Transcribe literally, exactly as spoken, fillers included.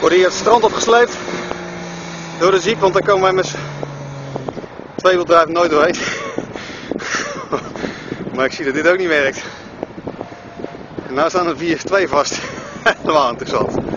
Worden hier het strand opgesleept door de jeep, want daar komen wij met z'n tweewielbedrijf nooit doorheen. Maar ik zie dat dit ook niet werkt. En nou staan er vier twee vast. Helemaal interessant.